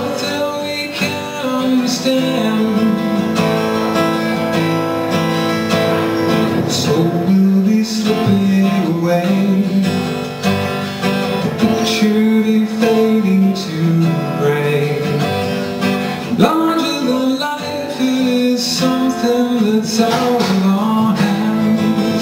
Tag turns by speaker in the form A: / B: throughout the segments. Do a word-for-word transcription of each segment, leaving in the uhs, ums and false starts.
A: nothing we can understand. So we'll be slipping away, the picture be fading to gray. Larger than life is something that's out of our hands.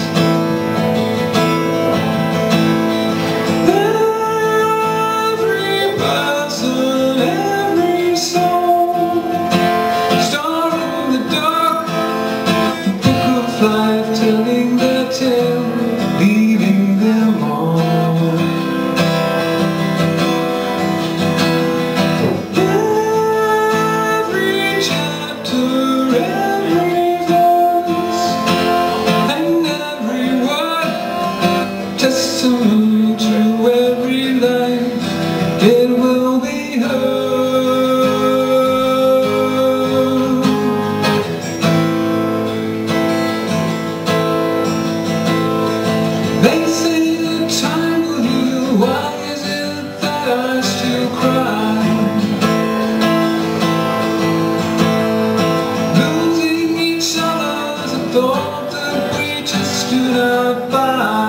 A: Every person, every soul, start in the dark, the book of life telling their tale, leaving them all. Testament to every life, it will be heard. They say that time will heal, why is it that I still cry? Losing each other's a thought that we just do not buy.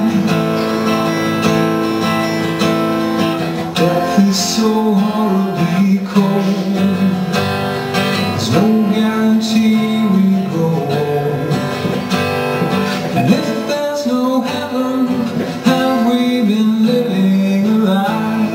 A: Death is so horribly cold, there's no guarantee we grow old. And if there's no heaven, have we been living a lie?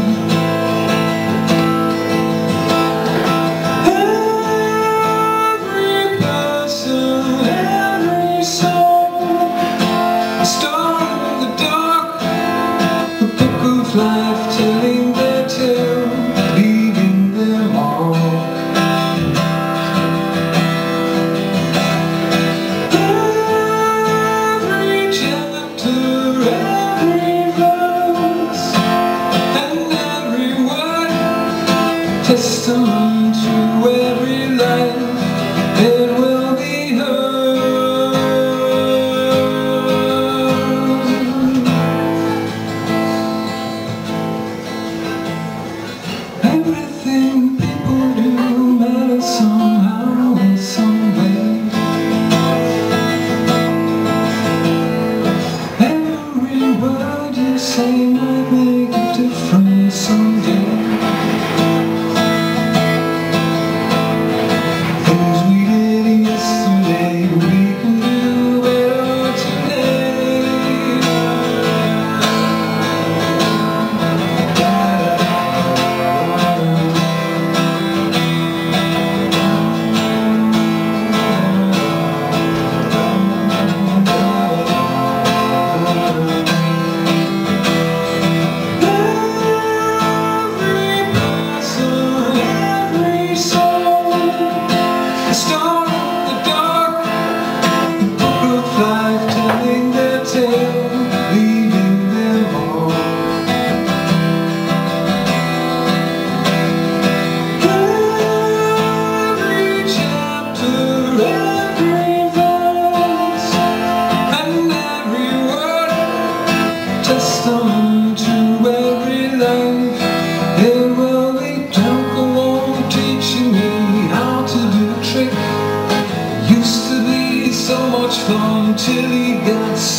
A: Every person, every soul, a star in the dark, the book of life telling their tale, leaving them all. Every chapter, every verse, and every word, testament to every life, it will be heard. Everything people do matters somehow, in some way. Every word you say might make a difference someday. Things we did yesterday, we can do better today. Testament to every life, it will be drunk along teaching me how to do a trick. It used to be so much fun till he got